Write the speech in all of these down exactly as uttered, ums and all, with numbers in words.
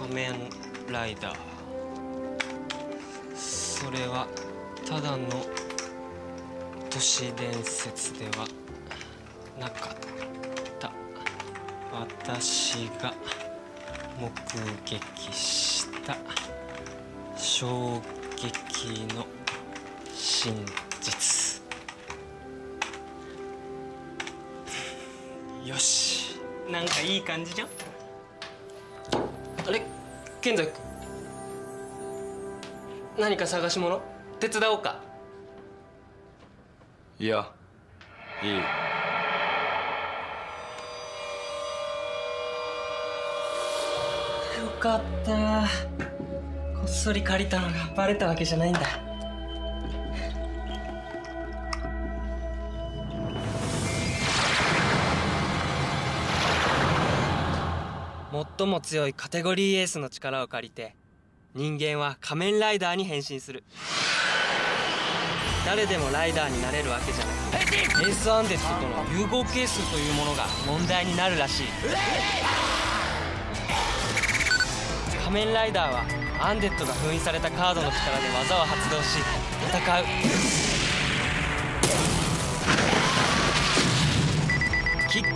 仮面ライダー、それはただの都市伝説ではなかった。私が目撃した衝撃の真実。よし、なんかいい感じじゃん。あれ、健在君、何か探し物手伝おうか。 いや、いい。 よかった。こっそり借りたのがバレたわけじゃないんだ。最も強いカテゴリーエースの力を借りて、人間は仮面ライダーに変身する。誰でもライダーになれるわけじゃなくて、エースアンデッドとの融合係数というものが問題になるらしい。仮面ライダーはアンデッドが封印されたカードの力で技を発動し戦う。キック、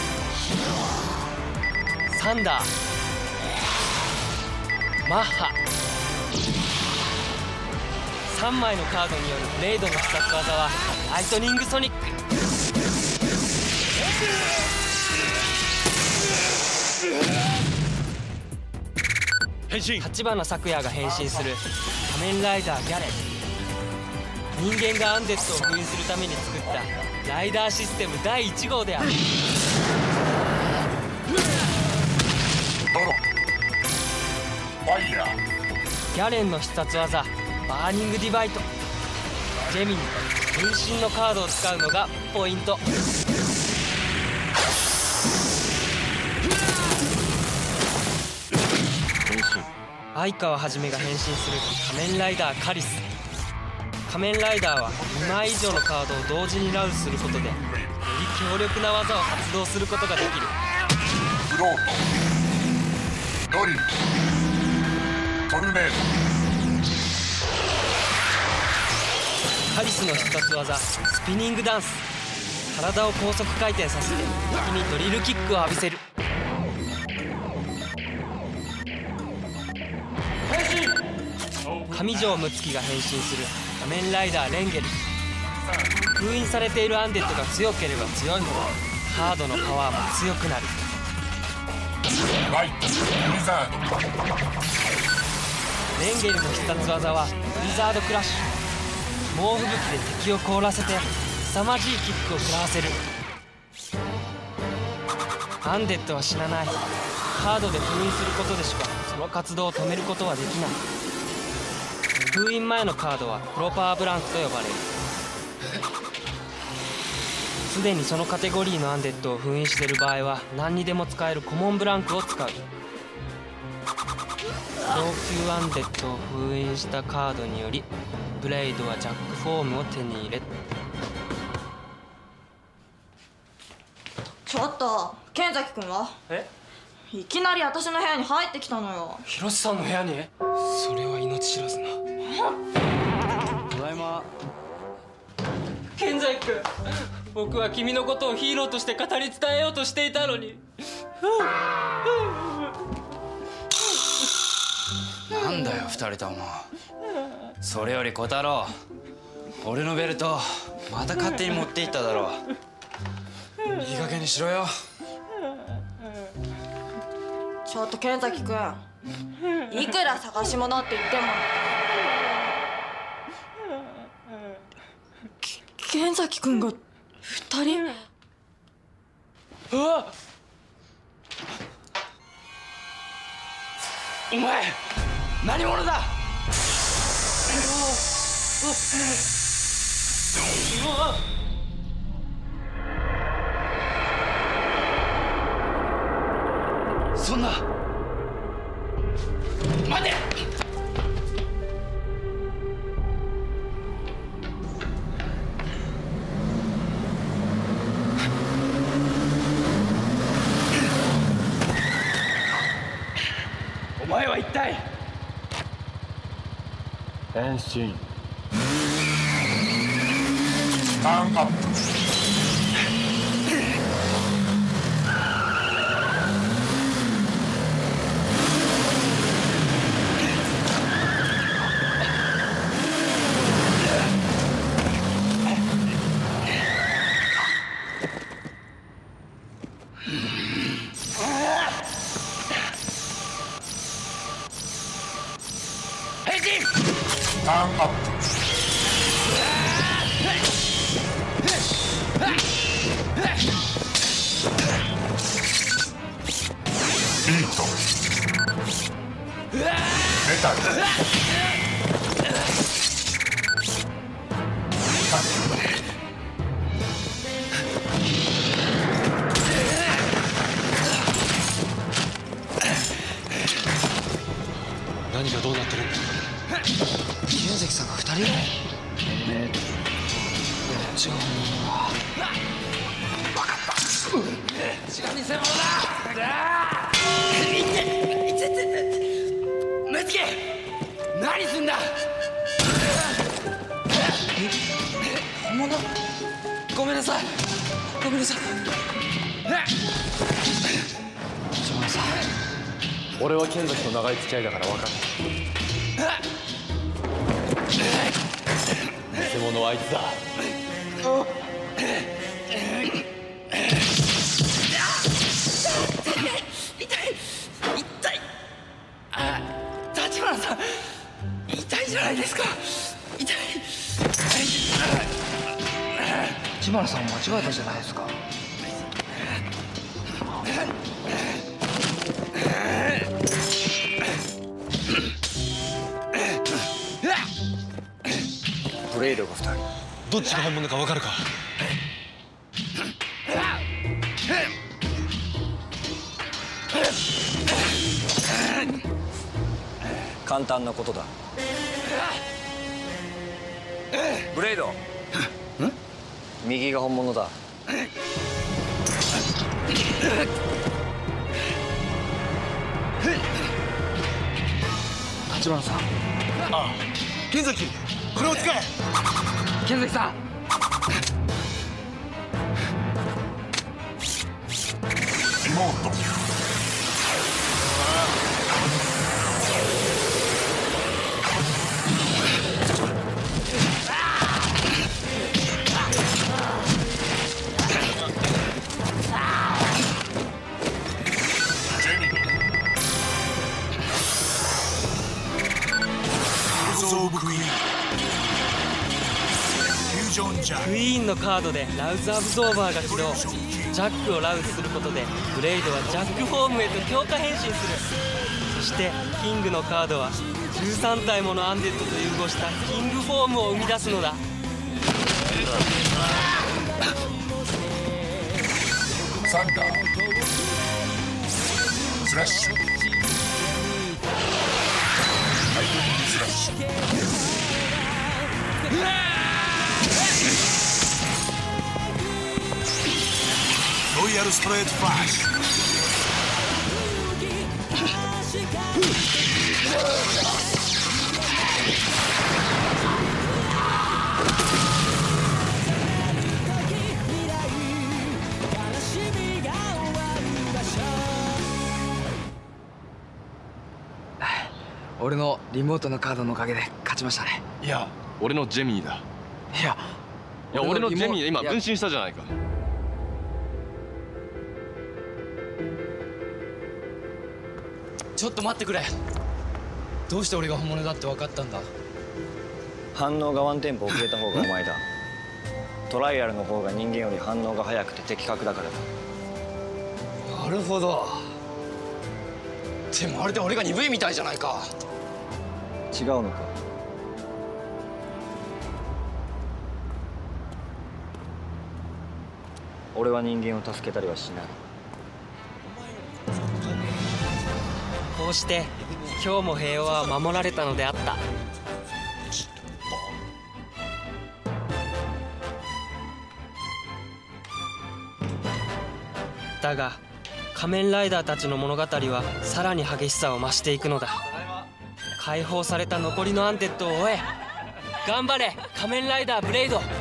サンダー、マッハ。さんまいのカードによるブレイドの必殺技はライトニングソニック。 変身。 立花咲也が変身する仮面ライダーギャレン。人間がアンデッドを封印するために作ったライダーシステムだいいち号である。ギャレンの必殺技バーニングディバイト。ジェミニ分身のカードを使うのがポイント。相川はじめが変身する仮面ライダーカリス。仮面ライダーはにまい以上のカードを同時にラウすることでより強力な技を発動することができる。 フロート、ドリル、トルネード。 カリスの必殺技スピニングダンス。体を高速回転させて敵にドリルキックを浴びせる。上条睦月が変身する仮面ライダーレンゲル。封印されているアンデッドが強ければ強いほどカードのパワーも強くなる。 ライト、ブリザード。 レンゲルの必殺技はブリザードクラッシュ。猛吹雪で敵を凍らせて凄まじいキックを食らわせる。アンデッドは死なない。カードで封印することでしかその活動を止めることはできない。封印前のカードはプロパーブランクと呼ばれる。すでにそのカテゴリーのアンデッドを封印している場合は何にでも使えるコモンブランクを使う。上級アンデッドを封印したカードによりブレイドはジャックフォームを手に入れ。 ちょっと剣崎君は？ え？ いきなり私の部屋に入ってきたのよ。 広瀬さんの部屋に？それは命知らずな。 ただいま。 剣崎君、僕は君のことをヒーローとして語り伝えようとしていたのに。 なんだよ二人とも。それより小太郎、俺のベルトまた勝手に持っていっただろう。いい加減にしろよ。 ちょっと剣崎君、いくら探し物って言っても剣崎君が二人。 うわっ、 お前何者だ。そんな、待て。お前は一体。 変身。ターンアップ。ターンアップ。ビート。メタル。タック。 何がどうなってるんだ。 宮崎さんが二人？えー、どっちが本物だ？分かった。違う偽物だ。いっていってって目つけ。何すんだ。え、本物？ごめんなさい。ごめんなさい。島田さん。 俺は剣崎と長い付き合いだから分かる。偽物はあいつだ。 痛い痛い。あ、立花さん痛いじゃないですか。痛い。立花さん間違えたじゃないですか。 ブレイドがふたり。 どっちが本物か分かるか。 簡単なことだ。ブレイド。右が本物だ。 立花さん。 ああ、剣崎、これを使え。 剣崎さん。 妹。ジェニー。オブクイーン。フュージョンジャック。 クイーンのカードでラウスアブゾーバーが起動。ジャックをラウスすることでブレイドはジャックフォームへと強化変身する。そしてキングのカードはじゅうさん体ものアンデッドと融合したキングフォームを生み出すのだ。 サンダー。スラッシュ。ライトニングスラッシュ。ロイヤルストレートフラッシュ。 俺のリモートのカードのおかげで勝ちましたね。 いや、俺のジェミーだ。 いや、 いや俺のジェミー今分身したじゃないか。 ちょっと待ってくれ。どうして俺が本物だって分かったんだ。 反応がワンテンポ遅れた方がうまいだ。トライアルの方が人間より反応が速くて的確だからだ。 なるほど。でもあれで俺が鈍いみたいじゃないか。 違うのか。俺は人間を助けたりはしない。 こうして今日も平和は守られたのであった。だが仮面ライダーたちの物語はさらに激しさを増していくのだ。解放された残りのアンデッドを追え。頑張れ仮面ライダーブレイド。